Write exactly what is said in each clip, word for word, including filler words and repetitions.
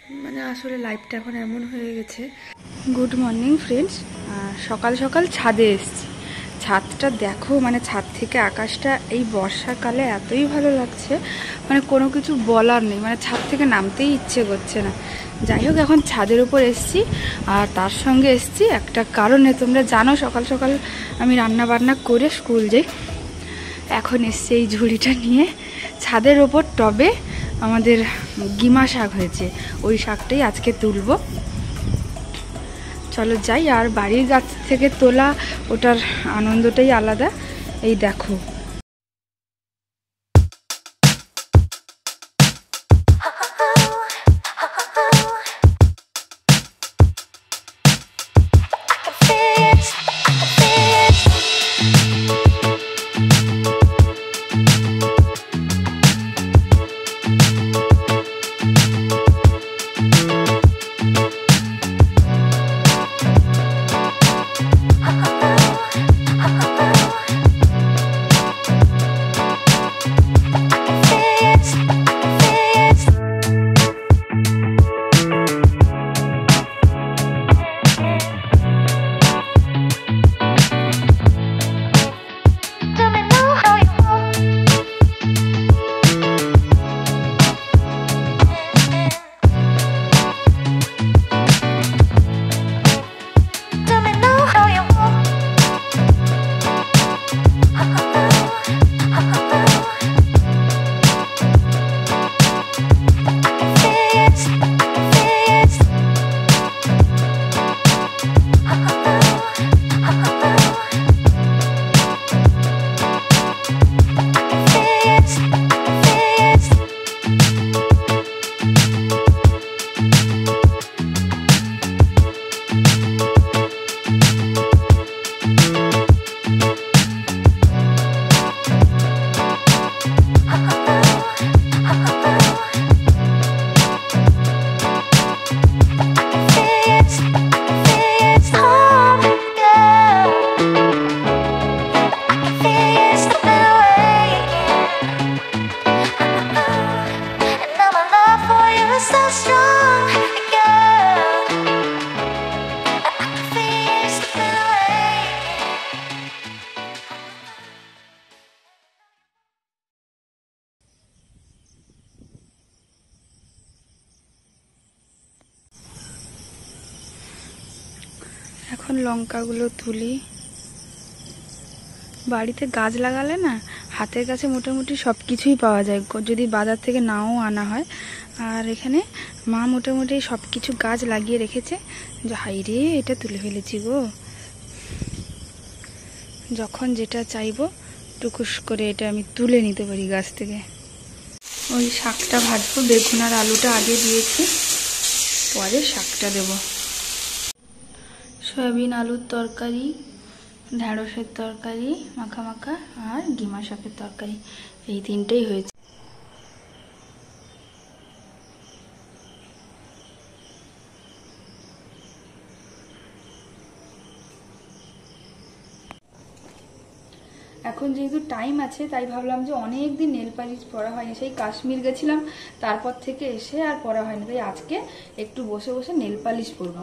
মানে আসলে লাইফটা এখন এমন হয়ে গেছে। গুড মর্নিং ফ্রেন্ডস, সকাল সকাল ছাদে এসেছি। ছাদটা দেখো, মানে ছাদ থেকে আকাশটা এই বর্ষাকালে এতই ভালো লাগছে, মানে কোনো কিছু বলার নেই, মানে ছাদ থেকে নামতেই ইচ্ছে করছে না। যাই হোক, এখন ছাদের উপর এসেছি, আর তার সঙ্গে এসেছি একটা কারণে। তোমরা জানো সকাল সকাল আমি রান্না বান্না করে স্কুল যাই। এখন এসছি এই ঝুড়িটা নিয়ে। ছাদের ওপর টবে আমাদের গিমা শাক হয়েছে, ওই শাকটাই আজকে তুলবো। চলো যাই। আর বাড়ির গাছ থেকে তোলা ওটার আনন্দটাই আলাদা। এই দেখো, এখন লঙ্কাগুলো তুলি। বাড়িতে গাছ লাগালে না হাতের কাছে মোটামুটি সব কিছুই পাওয়া যায়, যদি বাজার থেকে নাও আনা হয়। আর এখানে মা মোটামুটি সব কিছু গাছ লাগিয়ে রেখেছে। হাই রে, এটা তুলে ফেলেছি গো। যখন যেটা চাইবো টুকুস করে এটা আমি তুলে নিতে পারি গাছ থেকে। ওই শাকটা ভাজবো, বেগুন আর আলুটা আগে দিয়েছি, পরে শাকটা দেব। সয়াবিন আলুর তরকারি, ঢ্যাঁড়সের তরকারি মাখা মাখা, আর গিমা শাকের তরকারি, এই তিনটেই হয়েছে। এখন যেহেতু টাইম আছে তাই ভাবলাম যে অনেক দিন নেল পালিশ পরা হয়নি, সেই কাশ্মীর গেছিলাম তারপর থেকে এসে আর পরা হয়নি, তাই আজকে একটু বসে বসে নেল পালিশ পরবো।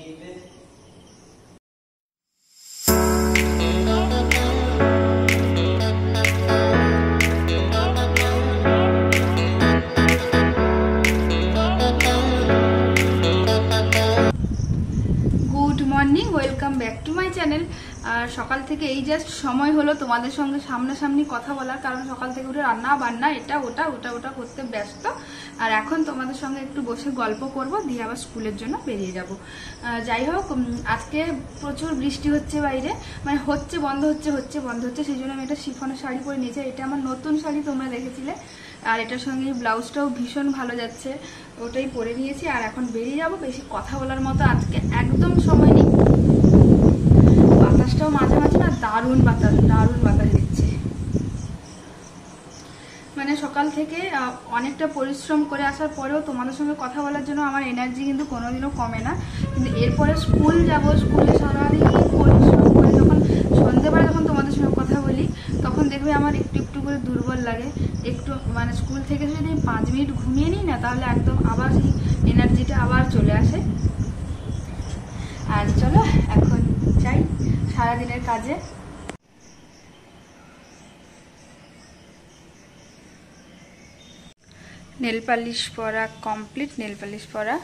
Morning, welcome back to my channel. আর সকাল থেকে এই জাস্ট সময় হলো তোমাদের সঙ্গে সামনাসামনি কথা বলার, কারণ সকাল থেকে উঠে রান্না বান্না এটা ওটা ওটা ওটা করতে ব্যস্ত। আর এখন তোমাদের সঙ্গে একটু বসে গল্প করব, দিয়ে আবার স্কুলের জন্য বেরিয়ে যাব। যাই হোক, আজকে প্রচুর বৃষ্টি হচ্ছে বাইরে, মানে হচ্ছে বন্ধ হচ্ছে হচ্ছে বন্ধ হচ্ছে, সেই জন্য আমি একটা শিফনের শাড়ি পরে নিয়েছি। এটা আমার নতুন শাড়ি, তোমরা দেখেছিলে। আর এটার সঙ্গে ব্লাউজটাও ভীষণ ভালো যাচ্ছে, ওটাই পরে নিয়েছি। আর এখন বেরিয়ে যাব। বেশি কথা বলার মতো আজকে একদম সময় নেই। বাতাসটাও মাঝে মাঝে না দারুণ বাতাস, দারুণ বাতাস দিচ্ছে। মানে সকাল থেকে অনেকটা পরিশ্রম করে আসার পরেও তোমাদের সঙ্গে কথা বলার জন্য আমার এনার্জি কিন্তু কোনোদিনও কমে না। কিন্তু এরপরে স্কুল যাব, স্কুলে সারাদিন পরিশ্রম করে যখন সন্ধ্যেবেলা যখন তোমাদের সঙ্গে কথা বলি তখন দেখবে আমার একটু একটু করে দুর্বল লাগে। একটু মানে স্কুল থেকে যদি পাঁচ মিনিট ঘুমিয়ে নিই না, তাহলে একদম আবার সেই এনার্জিটা আবার চলে আসে। আর চলো এখন যাই সারাদিনের কাজে। নেল পালিশ পরা কমপ্লিট। নেল পালিশ পরা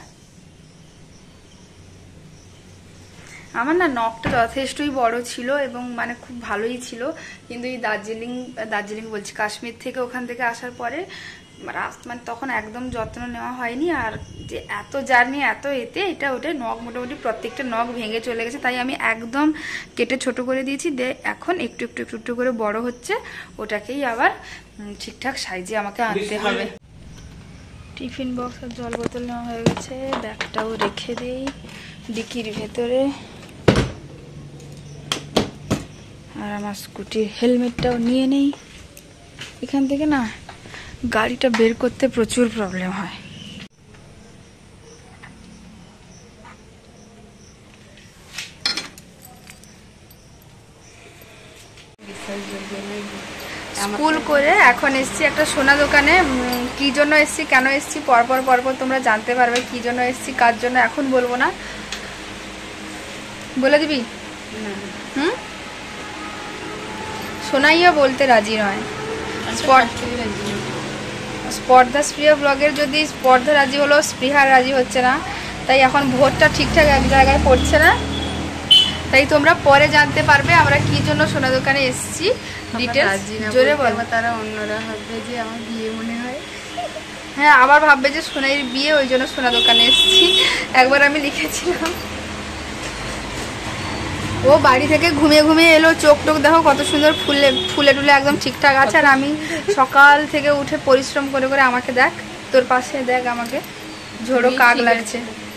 আমার না নখটা যথেষ্টই বড় ছিল এবং মানে খুব ভালোই ছিল, কিন্তু এই দার্জিলিং দার্জিলিং বলছি কাশ্মীর থেকে ওখান থেকে আসার পরে মানে তখন একদম যত্ন নেওয়া হয়নি। আর যে এত জার্নি এত এতে এটা ওটা নখ মোটামুটি প্রত্যেকটা নখ ভেঙে চলে গেছে, তাই আমি একদম কেটে ছোট করে দিয়েছি। দে এখন একটু একটু একটু একটু করে বড় হচ্ছে, ওটাকেই আবার ঠিকঠাক সাইজে আমাকে আনতে হবে। টিফিন বক্স আর জল বোতল নেওয়া হয়ে গেছে, ব্যাগটাও রেখে দিই ডিকির ভেতরে। আর আমার স্কুটির হেলমেটটাও নিয়ে নেই। এখান থেকে না গাড়িটা বের করতে প্রচুর প্রবলেম হয়। স্কুল করে এখন এসছি একটা সোনা দোকানে। কি জন্য এসছি কেন এসছি পরপর পরপর তোমরা জানতে পারবে কি জন্য এসছি কার জন্য, এখন বলবো না। বলে দিবি? হুম, সোনাইয়া বলতে রাজি নয়। স্পর্ধা স্পৃহা ব্লগের যদি স্পর্ধা রাজি হলো, স্পৃহা রাজি হচ্ছে না, তাই এখন ভোটটা ঠিকঠাক এক জায়গায় পড়ছে না। তাই তোমরা পরে জানতে পারবে আমরা কি জন্য সোনা দোকানে এসেছি। ডিটেইলস জোরে বল। তারা অন্যরা ভাববে যে আমার বিয়ে মনে হয়। হ্যাঁ, আবার ভাববে যে সোনাইয়ের বিয়ে, ওই জন্য সোনা দোকানে এসেছি। একবার আমি লিখেছিলাম। ও বাড়ি থেকে ঘুমিয়ে ঘুমিয়ে এলো, চোখ টোক দেখো কত সুন্দর ফুলে ফুলে টুলে একদম ঠিকঠাক আছে। আর আমি সকাল থেকে উঠে পরিশ্রম করে করে আমাকে দেখ, তোর পাশে দেখ আমাকে ঝোড়ো কাক লাগছে।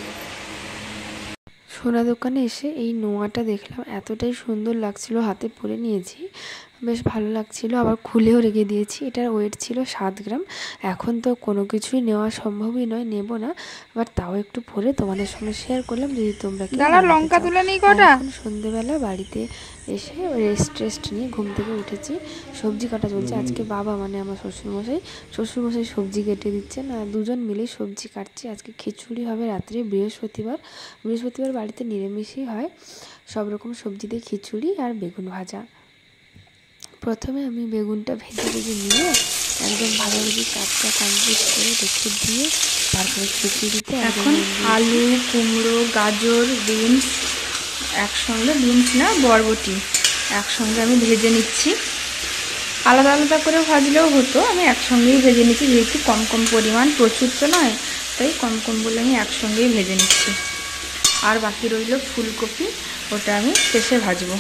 সোনা দোকানে এসে এই নোয়াটা দেখলাম, এতটাই সুন্দর লাগছিল, হাতে পরে নিয়েছি, বেশ ভালো লাগছিল। আবার খুলেও রেখে দিয়েছি। এটার ওয়েট ছিল সাত গ্রাম। এখন তো কোনো কিছুই নেওয়া সম্ভবই নয়, নেব না, বাট তাও একটু পরে তোমাদের সঙ্গে শেয়ার করলাম যদি তোমরা কি। দাঁড়া লঙ্কা তুলে নিই কটা। এখন সন্ধ্যেবেলা বাড়িতে এসে রেস্ট টেস্ট নিয়ে ঘুম থেকে উঠেছি, সবজি কাটা চলছে। আজকে বাবা মানে আমার শ্বশুরমশাই শ্বশুরমশাই সবজি কেটে দিচ্ছেন আর দুজন মিলেই সবজি কাটছি। আজকে খিচুড়ি হবে রাত্রে, বৃহস্পতিবার বৃহস্পতিবার বাড়িতে নিরামিষই হয়, সব রকম সবজি দিয়ে খিচুড়ি আর বেগুন ভাজা। প্রথমে আমি বেগুনটা ভেজে ভেজে নিয়ে একদম ভালোভাবে কাটটা কমপ্লিট করে রেখে দিয়ে তারপরে খিচুড়িতে এখন আলু, কুমড়ো, গাজর, বিনস একসঙ্গে, বিনস না বরবটি একসঙ্গে আমি ভেজে নিচ্ছি। আলাদা আলাদা করে ভাজলেও হতো, আমি একসঙ্গেই ভেজে নিচ্ছি, যেহেতু কম কম পরিমাণ, প্রচুর তো নয়, তাই কম কম বলে আমি একসঙ্গেই ভেজে নিচ্ছি। আর বাকি রইল ফুলকপি, ওটা আমি শেষে ভাজবো।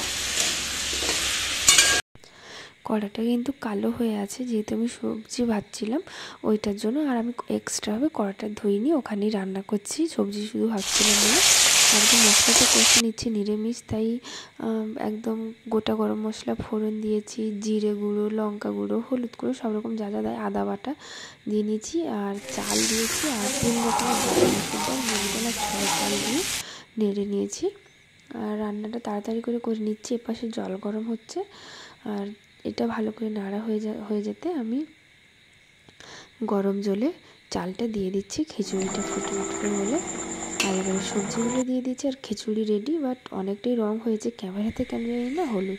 কড়াটা কিন্তু কালো হয়ে আছে, যেহেতু আমি সবজি ভাজছিলাম ওইটার জন্য। আর আমি এক্সট্রাভাবে কড়াটা ধুইনি, ওখানেই রান্না করছি, সবজি শুধু ভাজছিলাম না। একদম মশলাটা কষে নিচ্ছি, নিরামিষ তাই একদম গোটা গরম মশলা ফোড়ন দিয়েছি, জিরে গুঁড়ো, লঙ্কা গুঁড়ো, হলুদ গুঁড়ো, সব রকম যা যা দেয়, আদা বাটা দিয়ে নিয়েছি। আর চাল দিয়েছি আর তিন রকমের বাটা মসুর ডাল, মুগ ডাল আর ছোলা চাল দিয়ে নেড়ে নিয়েছি। আর রান্নাটা তাড়াতাড়ি করে করে নিচ্ছি, এপাশে জল গরম হচ্ছে। আর এটা ভালো করে নাড়া হয়ে যা হয়ে যেতে আমি গরম জলে চালটা দিয়ে দিচ্ছি, খিচুড়িটা ফুটে উঠবে বলে। আর এবারে সবজিগুলো দিয়ে দিচ্ছি আর খিচুড়ি রেডি। বাট অনেকটাই রং হয়েছে ক্যামেরাতে, কেন জানি না হলুদ।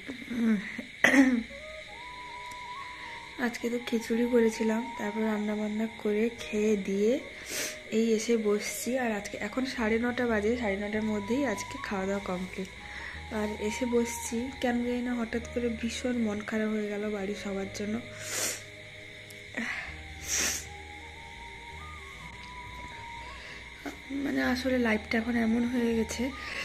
আজকে তো খিচুড়ি করেছিলাম, তারপর রান্না বান্না করে খেয়ে দিয়ে এই এসে বসছি। আর আজকে এখন সাড়ে নটা বাজে, সাড়ে নটার মধ্যেই আজকে খাওয়া দাওয়া কমপ্লিট। আর এসে বসছি, কেন জানি না হঠাৎ করে ভীষণ মন খারাপ হয়ে গেল বাড়ির সবার জন্য। মানে আসলে লাইফটা এখন এমন হয়ে গেছে,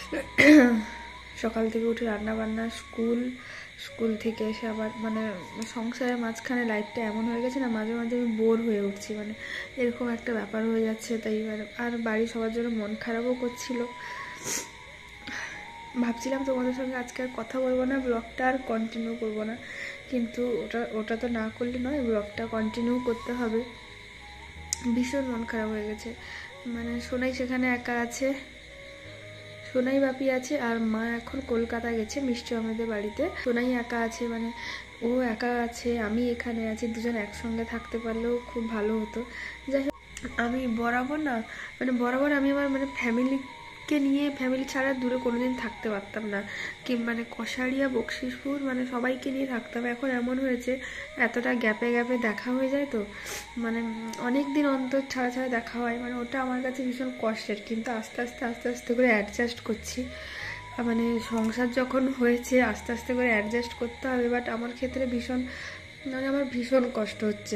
সকাল থেকে উঠে রান্না বান্না, স্কুল, স্কুল থেকে এসে আবার মানে সংসারের মাঝখানে লাইফটা এমন হয়ে গেছে না, মাঝে মাঝে আমি বোর হয়ে উঠছি, মানে এরকম একটা ব্যাপার হয়ে যাচ্ছে। তাই আর বাড়ির সবার জন্য মন খারাপও করছিল। ভাবছিলাম তোমাদের সঙ্গে আজকে আর কথা বলবো না, ব্লগটা আর কন্টিনিউ করবো না, কিন্তু ওটা ওটা তো না করলে নয়, ব্লগটা কন্টিনিউ করতে হবে। ভীষণ মন খারাপ হয়ে গেছে। মানে সোনাই সেখানে একা আছে, সোনাই বাপি আছে, আর মা এখন কলকাতা গেছে মিষ্টি আমাদের বাড়িতে। সোনাই একা আছে, মানে ও একা আছে, আমি এখানে আছি, দুজন একসঙ্গে থাকতে পারলেও খুব ভালো হতো। যাই হোক, আমি বরাবর না মানে বরাবর আমি আমার মানে ফ্যামিলিকে নিয়ে ফ্যামিলি ছাড়া দূরে কোনোদিন থাকতে পারতাম না, কি মানে কষারিয়া বকশিসপুর মানে সবাইকে নিয়ে থাকতাম। এখন এমন হয়েছে এতটা গ্যাপে গ্যাপে দেখা হয়ে যায় তো মানে অনেক দিন অন্তর ছাড়া ছাড়া দেখা হয়, মানে ওটা আমার কাছে ভীষণ কষ্টের। কিন্তু আস্তে আস্তে আস্তে আস্তে করে অ্যাডজাস্ট করছি, মানে সংসার যখন হয়েছে আস্তে আস্তে করে অ্যাডজাস্ট করতে হবে। বাট আমার ক্ষেত্রে ভীষণ মানে আমার ভীষণ কষ্ট হচ্ছে,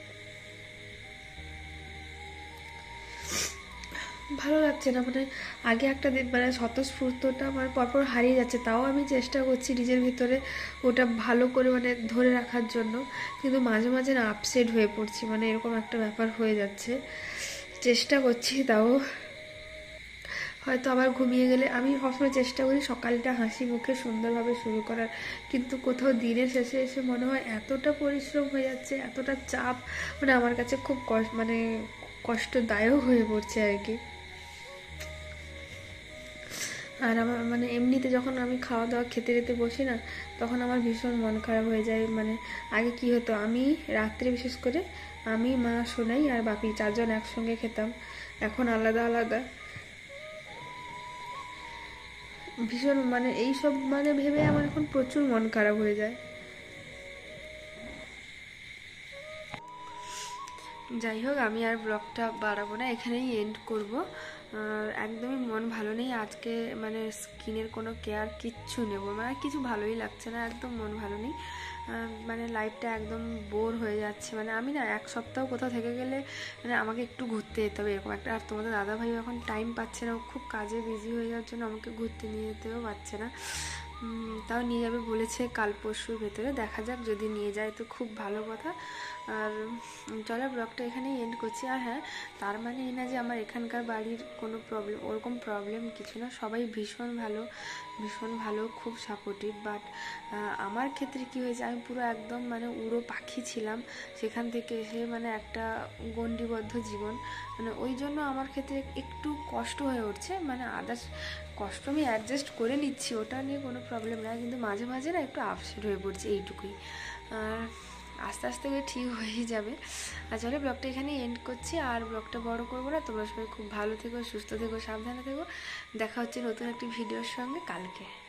ভালো লাগছে না। মানে আগে একটা দিন মানে স্বতঃস্ফূর্তটা আমার পরপর হারিয়ে যাচ্ছে, তাও আমি চেষ্টা করছি নিজের ভিতরে ওটা ভালো করে মানে ধরে রাখার জন্য, কিন্তু মাঝে মাঝে না আপসেট হয়ে পড়ছি, মানে এরকম একটা ব্যাপার হয়ে যাচ্ছে। চেষ্টা করছি, তাও হয়তো আবার ঘুমিয়ে গেলে আমি সবসময় চেষ্টা করি সকালটা হাসি মুখে সুন্দরভাবে শুরু করার, কিন্তু কোথাও দিনের শেষে এসে মনে হয় এতটা পরিশ্রম হয়ে যাচ্ছে, এতটা চাপ, মানে আমার কাছে খুব কষ্ট মানে কষ্টদায়ক হয়ে পড়ছে আর কি। আর আমার মানে এমনিতে যখন আমি খাওয়া দাওয়া খেতে খেতে বসি না, তখন আমার ভীষণ মন খারাপ হয়ে যায়। মানে আগে কি হতো, আমি রাত্রে বিশেষ করে আমি মা সোনাই আর বাপি চারজন একসঙ্গে খেতাম, এখন আলাদা আলাদা। ভীষণ মানে এইসব মানে ভেবে আমার এখন প্রচুর মন খারাপ হয়ে যায়। যাই হোক, আমি আর ব্লগটা বাড়াবো না, এখানেই এন্ড করব। আর একদমই মন ভালো নেই আজকে, মানে স্কিনের কোনো কেয়ার কিচ্ছু নেব মানে কিছু ভালোই লাগছে না, একদম মন ভালো নেই। মানে লাইফটা একদম বোর হয়ে যাচ্ছে। মানে আমি না এক সপ্তাহ কোথাও থেকে গেলে মানে আমাকে একটু ঘুরতে যেতে হবে এরকম একটা। আর তোমাদের দাদাভাই এখন টাইম পাচ্ছে না, খুব কাজে বিজি হয়ে যাওয়ার জন্য আমাকে ঘুরতে নিয়ে যেতেও পারছে না। তাও নিয়ে যাবে বলেছে কাল পরশুর ভেতরে, দেখা যাক যদি নিয়ে যায় তো খুব ভালো কথা। আর চলো ব্লগটা এখানেই এন্ড করছি। আর হ্যাঁ, তার মানে এই না যে আমার এখানকার বাড়ির কোনো প্রবলেম, ওরকম প্রবলেম কিছু না, সবাই ভীষণ ভালো ভীষণ ভালো, খুব সাপোর্টিভ। বাট আমার ক্ষেত্রে কি হয়েছে, আমি পুরো একদম মানে উড়ো পাখি ছিলাম, সেখান থেকে এসে মানে একটা গণ্ডিবদ্ধ জীবন, মানে ওই জন্য আমার ক্ষেত্রে একটু কষ্ট হয়ে উঠছে। মানে আদার্স কষ্ট আমি অ্যাডজাস্ট করে নিচ্ছি, ওটা নিয়ে কোনো প্রবলেম না, কিন্তু মাঝে মাঝে না একটু আপসেট হয়ে পড়ছে, এইটুকুই। আর আস্তে আস্তে করে ঠিক হয়েই যাবে। আর চলো ব্লগটা এখানেই এন্ড করছি, আর ব্লগটা বড় করবো না। তোমরা সবাই খুব ভালো থেকো, সুস্থ থেকো, সাবধানে থেকো। দেখা হচ্ছে নতুন একটি ভিডিওর সঙ্গে কালকে।